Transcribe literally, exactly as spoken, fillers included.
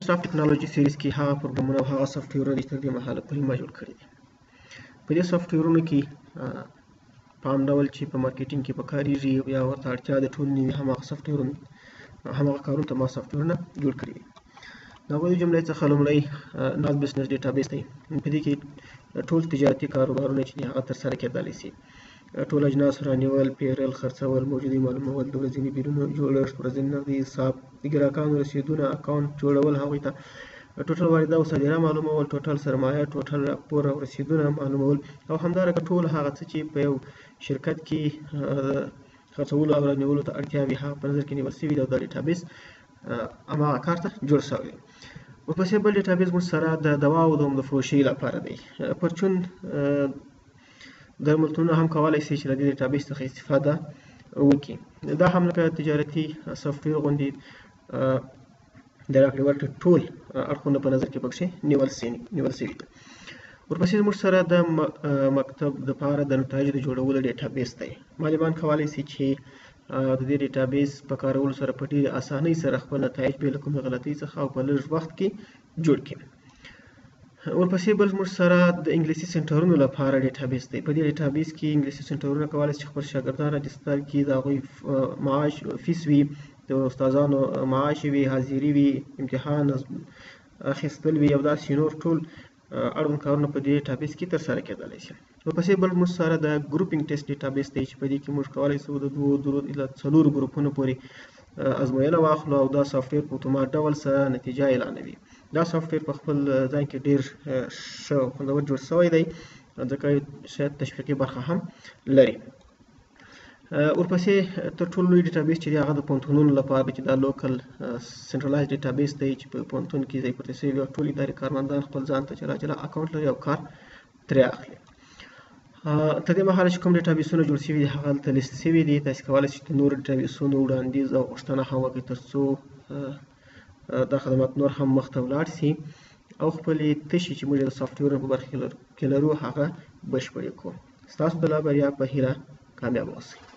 سافت ټکنالوژي سیریز کې هغه پروګرامونه او هغه سافټویرونه چې تر دې مهاله پورې ما جوړ کړي دي. په دې سافټویرونو کې په عام ډول چې په مارکیټینګ کې پکارېږي یا ورته اړتیا د ټولنې وي هماغه سافټویرونه هماغه کارونو ته ما سافټویرونه جوړ کړي دي. د هغو د جملې څخه لومړی ناز بزنس ډیټابیس دی. په دې کې ټول تجارتي کاروبارونه چې دي هغه ترسره کېدلی شي. ټول اجناس رانیول، پیرل، خرڅول، موجودي معلومول، د ورځني بیلونو جوړښت، ورځني نغدي حساب، د ګراهکانو رسیدونه، اکاونټ جوړول هغوی ته، ټوټل واردات او صادره معلومول، ټوټل سرمایه، ټوټل راپور او رسیدونه معلومول، او همدارنګه ټول هغه څه چې په یو شرکت کې خرڅولو او رانیولو ته اړتیا وي هغه په نظر کې نیول شوي دي او دا ډیټابیس هماغه کار ته جوړ شوی دی. ورپسې بل ډیټابیس موږ سره د دواو د عمده‌فروشۍ لپاره دی. پرچون درملتونونه هم کولی شي چې له دې ډیټابیس څخه استفاده وکړي. دا هم لکه تجارتي سافټویر غوندې د راکړې ورکړې ټول اړخونه په نظر کې پکښې نیول نیول شوي دي. ورپسې زموږ سره د مکتب دپاره د نتایجو د جوړولو ډیټابیس دی. معلمان کولی شي چې د دې ډیټابیس په کارولو سره په ډېرې اسانۍ سره خپل نتایج بې له کومې غلطۍ څخه او په لږ وخت کې جوړ کړي. ورپسې بل زموږ سره د انګلیسي سنټرونو لپاره ډیټابیس دی. په دې ډیټابیس کې انګلیسي سنټرونه کولی شي خپل شاګردان راجستر کړي، د هغوی معاش فیس وي، د استادانو معاش وي، حاضري وي، امتحان اخیستل وي او داسې نور ټول اړوند کارونه په دې ډیټابیس کې ترسره کېدلی شي. ورپسې بل موږ سره د ګروپینګ ټیسټ ډیټابیس دی چې په دې کې موږ کولی شو د دوو درو الی څلورو ګروپونو پورې ازموینه واخلو او دا سافټویر په اتومات ډول سره نتیجه اعلانوي. دا سافټویر په خپل ځای کې ډېر ښه او خوندور جوړ شوی دی، ځکه شاید تشویقي برخه هم لري. ورپسې تر ټولو لوی ډیټابیس چې دی هغه د پوهنتونونو لپاره چې دا لوکل سنټرلایز ډیټابیس دی چې په پوهنتون کې ځای پرته شوي او ټول اداري کارمندان خپل ځان ته جلا جلا اکاونټ لري او کار ترې اخلي. تر دې مهاله چې کوم ډیټابیسونه جوړ شوي دي هغه هلته لیست شوي دي. تاسې کولی شئ چې نورو ډیټابیسونو وړاندیز او غوښتنه هم وکړئ تر څو دا خدمات نور هم مخته ولاړ شي او خپلې تشې چې موږ د سافټویرونو په برخه کې لرو هغه بشپړې کړو. ستاسو د لا بریا په هیله کامیاب اوسئ.